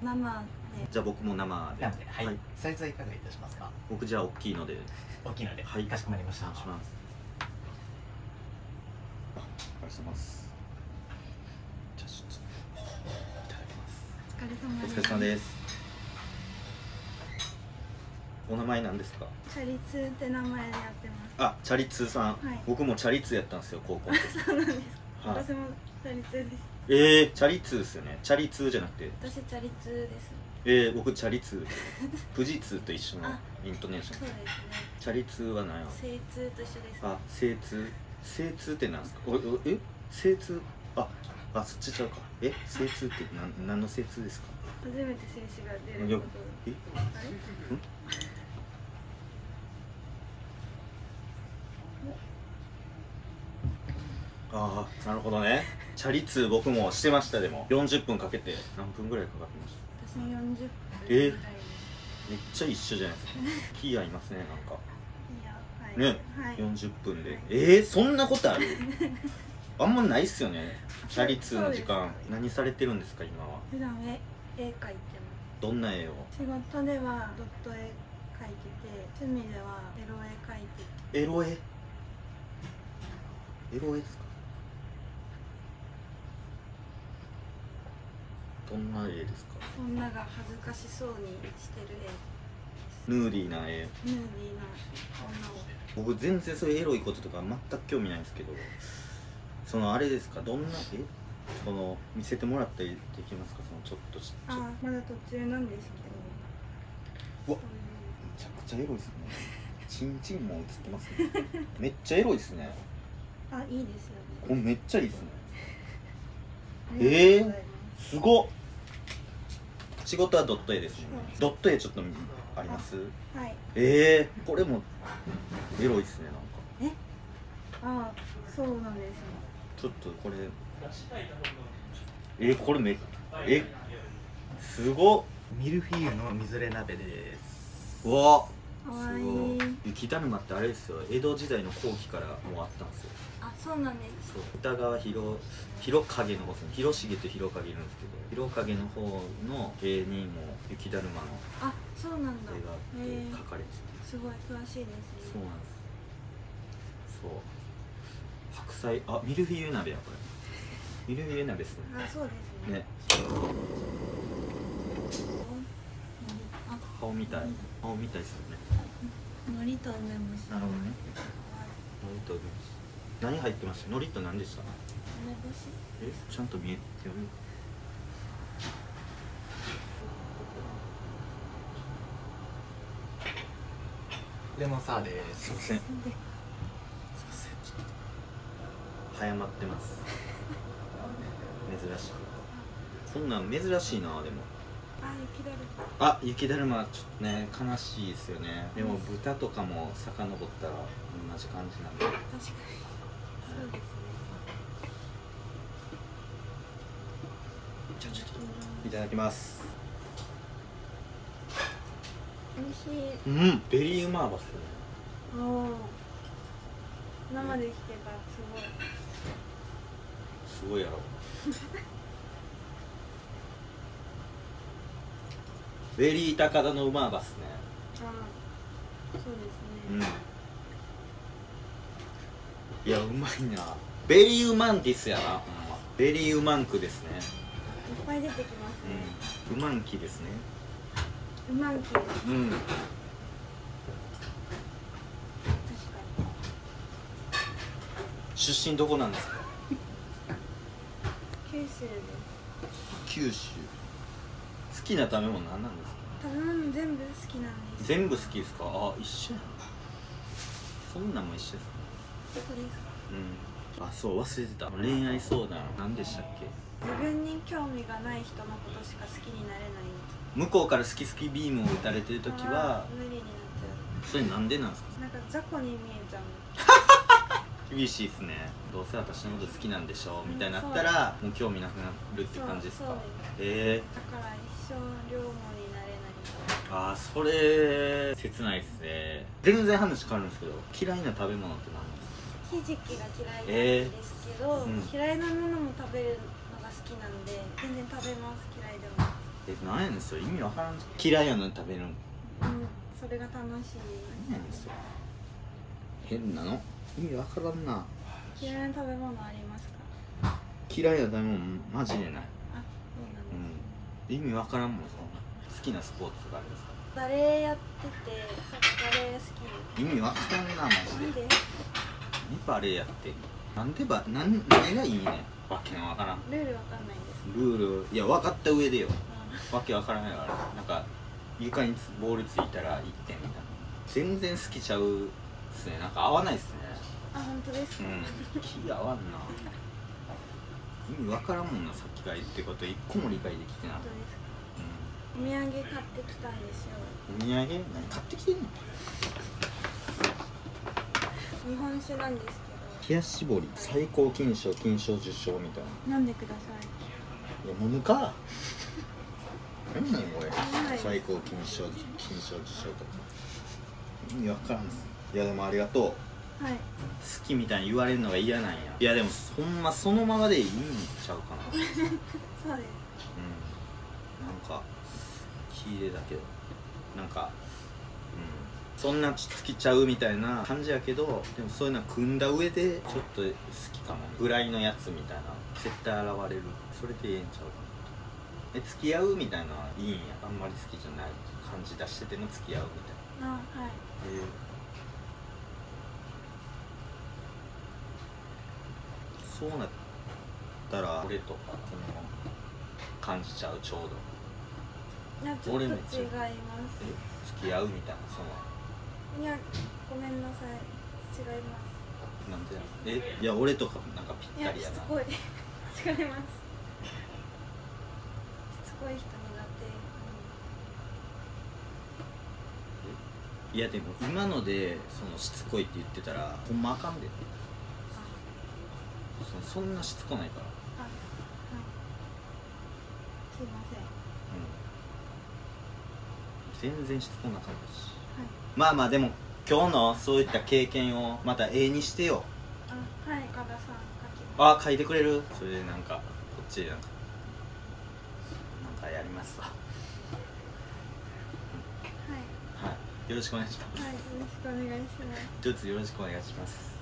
生で。 じゃあ僕も生で。 はい。サイズはいかがいたしますか？ 僕じゃあ大きいので。 大きいので。 はい。 かしこまりました。 お願いします。ありがとうございます。じゃあちょっといただきます。お疲れ様です。お名前なんですか？ チャリ通って名前でやってます。 あ、チャリ通さん。僕もチャリ通やったんですよ、高校の時。 そうなんです。私もチャリ通です。 チャリ通ですよね。チャリ通じゃなくて。 私チャリ通です。 僕チャリ通。富士通と一緒のイントネーション。 そうですね。 チャリ通は何や。 精通と一緒です。 あ、精通。精通ってなんですか。精通。そっちちゃうか。精通って何の精通ですか。 初めて精子が出ること。 なるほどね。チャリ通僕もしてました。でも40分かけて何分ぐらいかかってました。 私も40分ぐらい。めっちゃ一緒じゃないですか。気合いますね、なんか。ね、40分で。そんなことある？あんまないっすよね。チャリ通の時間。何されてるんですか、今は。 普段絵描いてます。 どんな絵を？ 仕事ではドット絵描いてて、趣味ではエロ絵描いてて。 エロ絵？エロ絵ですか？どんな絵ですか？ 女が恥ずかしそうにしてる絵。 ヌーディーな絵。 ヌーディーな女を。 僕全然そういうエロいこととか全く興味ないんですけど、そのあれですか、どんなその見せてもらったりできますか、そのちょっとまだ途中なんですけど。うわ、めちゃくちゃエロいですね。チンチンも映ってますね。めっちゃエロいですね。 いいですよね。 これめっちゃいいですね。すごっ。仕事はドット絵ですね。ドット絵ちょっとあります？ はい。 これもエロいですね、なんか。 そうなんですね。 ちょっとこれこれすごっ。 ミルフィーユのみぞれ鍋です。 うわ、 かわいい。 雪だるまってあれですよ、江戸時代の後期からもうあったんですよ。 そうなんです。 歌川広影の方ですね。広重と広影いるんですけど、広影の方の芸人も雪だるまのそうなんだ。 絵があって描かれてて、 すごい詳しいですね。 そうなんです。そう、白菜、ミルフィーユ鍋や、これミルフィーユ鍋ですね。 そうですね。 顔みたいですよね。 海苔と梅干し。 なるほどね。海苔と梅干し。何入ってました？海苔と何でした？ 梅干し。 ちゃんと見えてる？ レモンサワーです。 すいません。早まってます。珍しく。そんなん珍しいな。でも雪だるまちょっとね、悲しいですよね。でも豚とかも遡ったら同じ感じなんで。確かにそうですね。じゃあちょっといただきます。 美味しい。 ベリーうまーバスね。 生で聞けたらすごいやろ。ベリー高田のうまーバスね。 そうですね。 いや、うまいな。ベリーウマンティスやな、ほんま。ベリーウマンクですね。 いっぱい出てきますね。 ウマンキですね。 ウマンキ。確かに。 出身どこなんですか？ 九州です。 九州。好きな食べ物何なんですか？ 食べ物全部好きなんです。 全部好きですか？一緒やん。そんなんも一緒ですね。 どこですか？ そう、忘れてた。恋愛相談何でしたっけ？ 自分に興味がない人のことしか好きになれない。 向こうから好き好きビームを打たれてるときは無理になっちゃう。 それなんでなんですか？ なんか雑魚に見えちゃう。 厳しいですね。どうせ私のこと好きなんでしょみたいになったらもう興味なくなるって感じですか？ だから一生両思いになれない。 それ切ないですね。全然話変わるんですけど、嫌いな食べ物って何ですか？ ひじきが嫌いなんですけど、嫌いなものも食べるのが好きなんで全然食べます。嫌いでも。 なんやねんそれ、意味わからん。嫌いやのに食べるん。 うん、それが楽しい。 何やねんそれ、変なの、意味わからんな。 嫌いな食べ物ありますか？ 嫌いな食べ物マジでない。 あ、そうなんです。 意味わからんもん、そんな。好きなスポーツがあるんですか？ バレエやってて、バレエ好き。 意味わからんなマジで。 なんで？ 何バレエやってんの？なんで何がいいねん。わけのわからんルールわかんないんです。 ルール。いや、分かった上でよ。 あ、 わけわからないから。なんか床にボールついたら1点みたいな。全然好きちゃうっすね。なんか合わないっすね。 あ、本当ですか？ 気合わんな。意味わからんもんな、さっきから言ってること一個も理解できてない。 本当ですか？お土産買ってきたんですよ。 お土産何買ってきてんの？ 日本酒なんですけ冷やしぼり最高金賞受賞みたいな。 ど、飲んでください。 いや、飲むか。何なんこれ、 はい最高金賞受賞とか意味わからんっす。いやでもありがとう。 はい。 好きみたいに言われるのが嫌なんや。いやでもほんまそのままでいいんちゃうかな。 そうです。 なんか聞いてたけど、なんかそんな好きちゃうみたいな感じやけど、でもそういうの組んだ上でちょっと好きかもぐらいのやつみたいな絶対現れる。それでええんちゃうかな。付き合うみたいなのはいいんや。あんまり好きじゃない感じ出してても付き合うみたいな。 あ、はい。 そうなったら俺とかその感じちゃう。ちょうどいや、ちょっと違います。 付き合うみたいな。そのいや、ごめんなさい。違います。 なんでいや、俺とかなんかぴっいや、 たりやな。 しつこい。違います。しつこい人苦いやでも今のでそのしつこいって言ってたらほんまあかんで。 手。 そんなしつこないから。 あ、はい。すいません。 全然しつこなかったし。 はい。 まあまあでも今日のそういった経験をまた絵にしてよ。 あ、はい。岡田さん書きます。 あ、書いてくれる？それでなんかこっちでなんかやりますわ。はい、よろしくお願いします。 はい。よろしくお願いします。 一つよろしくお願いします。